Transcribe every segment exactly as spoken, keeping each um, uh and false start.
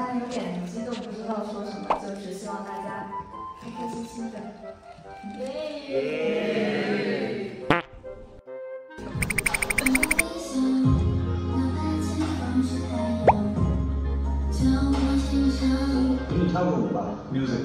刚有点激动，不知道说什么，就是希望大家开开心心的。耶！ 给你跳个舞吧 ，music。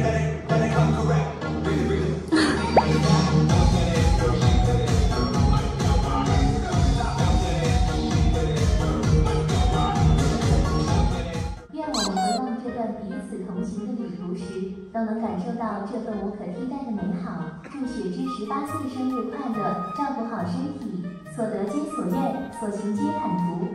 愿我们回望这段彼此同行的旅途时，都能感受到这份无可替代的美好。祝雪芝十八岁生日快乐，照顾好身体，所得皆所愿，所行皆坦途。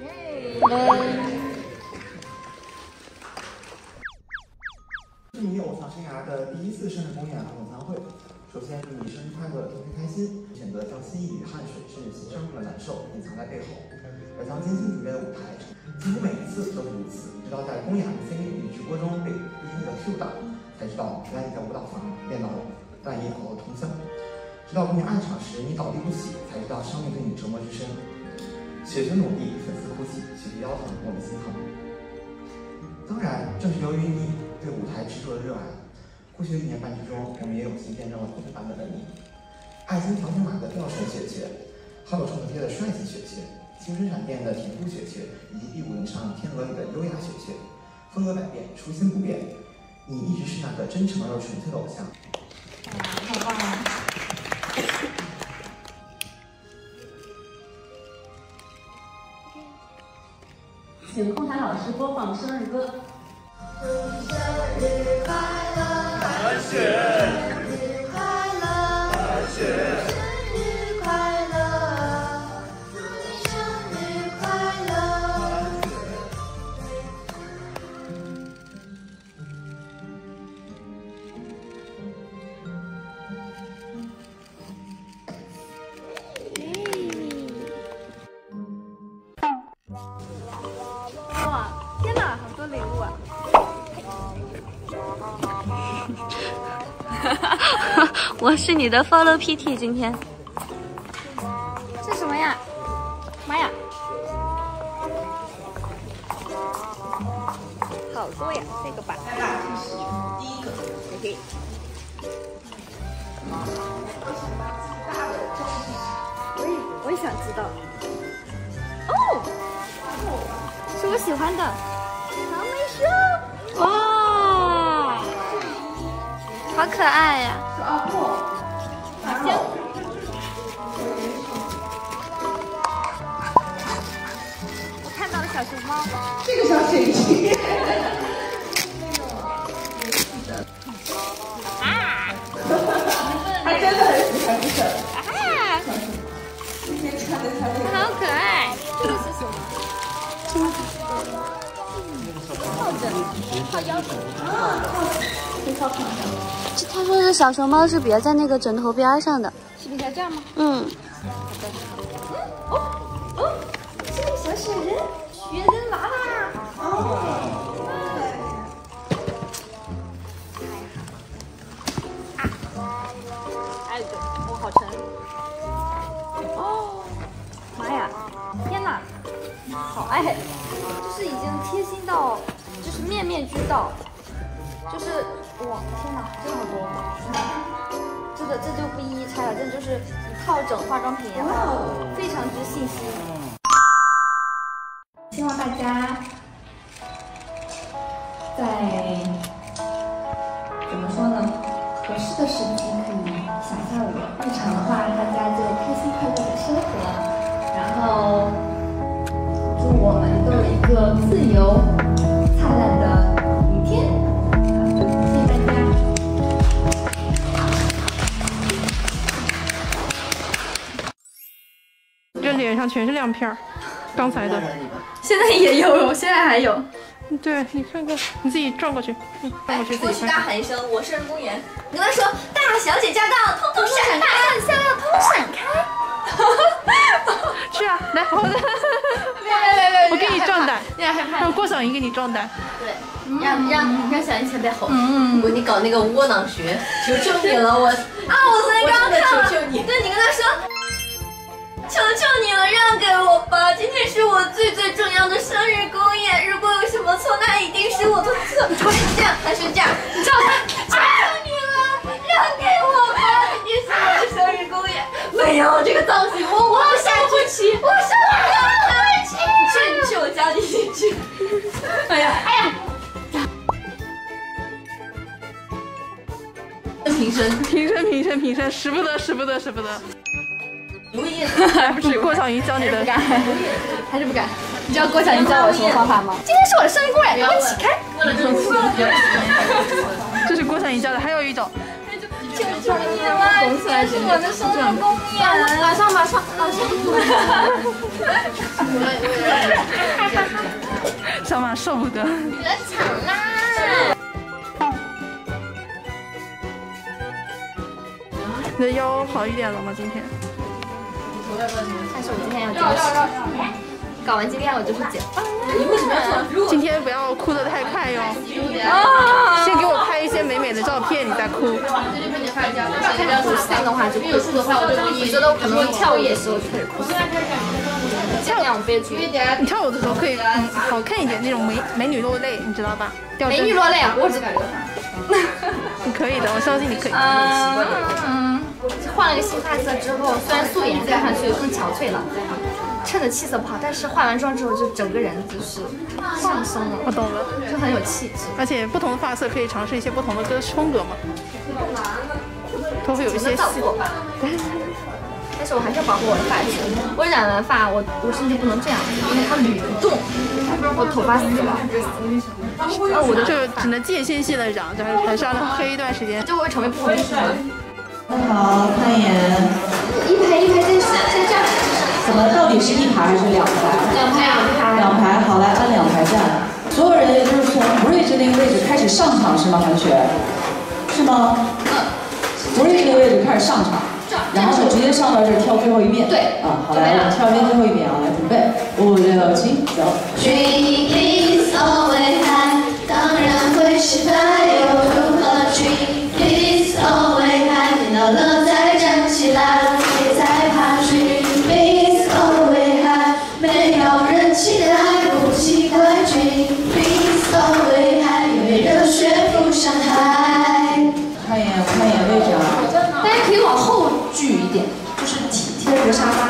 祝你偶像生涯的第一次生日公演和晚餐会。首先祝你生日快乐，天天开心。选择将心意与汗水，甚至心伤中的难受隐藏在背后，而将精心准备的舞台，几乎每一次都是如此。直到在公演 M C 与直播中被不经意的 Q 到，才知道原来你在舞蹈房练到半夜熬通宵。直到公演暗场时你倒地不起，才知道上面对你折磨之深。雪雪努力，粉丝哭泣，雪雪腰疼，我们心疼。当然，正是由于你对舞台执着的热爱，过去的一年半之中，我们也有幸见证了不同版本的你。爱情条形码的吊绳雪雪，好友创可贴的帅气雪雪，青春闪电的甜度雪雪，以及第五轮上天鹅里的优雅雪雪。风格百变，初心不变，你一直是那个真诚而又纯粹的偶像。 太棒了！请空台老师播放生日歌。 祝你生日快乐， 韩雪， 生日快乐， 韩雪， 生日快乐，祝你生日快乐。 哇，天哪，好多礼物啊！我是你的 follow P T， 今天这什么呀？妈呀，好多呀！这个吧， 第一个， 嘿嘿。我也我也想知道。哦，是我喜欢的长眉熊。哇，好可爱呀！ 是阿破， 行。我看到了小熊猫。 这个小水晶。 啊！ 他真的很喜欢这个。 啊！ 今天穿的他它好可爱。这个是什么？靠枕，靠腰枕。啊，可以靠床上。他说是小熊猫是别在那个枕头边上的。是别在这儿吗？嗯。好的。哦哦，这个小雪人，雪人娃娃。哦。哎，对，我好沉。哦，妈呀！天哪，好爱，就是已经贴心到，就是面面俱到，就是哇，天哪，真的好多，这个这就不一一拆了，这就是一套整化妆品，然后非常之细心。 希望大家在怎么说呢？合适的时机可以想下我。日常的话，大家就开心快乐的生活，然后祝我们都有一个自由灿烂的明天。好，谢谢大家。 这脸上全是亮片儿，刚才的。 现在也有，现在还有。 对，你看看，你自己转过去，嗯，转过去自过去己看。 大喊一声：“我生日公园！”你跟他说：“大小姐驾到，通通闪开，大象要通闪开。” 是啊，来，我的， 来来来， 我给你壮胆， 你俩害怕？ 让郭晓莹给你壮胆。 对，让让让小英特别吼。嗯嗯，你搞那个窝囊学，求求你了，我啊，我昨天刚看了，求求你，对你跟他说。求求你了，让给我吧！今天是我最最重要的生日公演，如果有什么错，那一定我都这，还是这样，还是这样，你知道他求求你了，让给我吧，今天是我的生日公演，没有这个造型，我我下不去，我上不去，你去你去，我教你进去。哎呀哎呀！平身， 平身，平身，平身，使不得，使不得，使不得。 如意， 还不是郭晓云教你的？ 还是不敢。你知道郭晓云教我什么方法吗？今天是我的生日公演，一起开。 这是郭晓云教的，还有一种。 求求你了，这是我的生日公演，马上马上马上！ 小马受不得。 别抢啦！ 你的腰好一点了吗？今天？ 但是我今天要坚持。搞完今天我就是解放。 你为什么要？ 今天不要哭得太快哟。啊！先给我拍一些美美的照片，你再哭。 开始补三的话就不哭。我觉得我可能跳舞的时候就开始哭。跳舞憋屈。 你跳舞的时候可以嗯好看一点，那种美美女落泪，你知道吧？ 美女落泪啊！我知道。 你可以的，我相信你可以。 嗯，换了个新发色之后，虽然素颜看上去更憔悴了，衬的气色不好，但是化完妆之后就整个人就是上升了。 我懂了， 就很有气质。 而且不同的发色可以尝试一些不同的歌风格嘛，都会有一些细过吧。但是我还是要保护我的发质。我染完发，我我甚至不能这样，因为它捋不动，我头发死了。 那我的就只能间歇性的染，就还还是要黑一段时间， 就会成为不同的。 好，看一眼。 一排一排在在这样。 怎么？到底是一排还是两排？ 两排两排。 两排，好，来按两排站。所有人也就是从 bridge 那个位置开始上场是吗？韩雪？是吗？嗯。bridge 那个位置开始上场。然后就直接上到这儿跳最后一遍。 对。 啊，好，来，我们跳一遍最后一遍啊，来准备，五六七，走。 Dream is always high， 当然会失败，又如何 ？Dream is always high， 跌倒了再站起来，别再怕。Dream is always high， 没有人期待，不奇怪。Dream is always high， 因为热血不伤害。 看一眼，看一眼位置啊。 大家可以往后聚一点，就是体贴着沙发。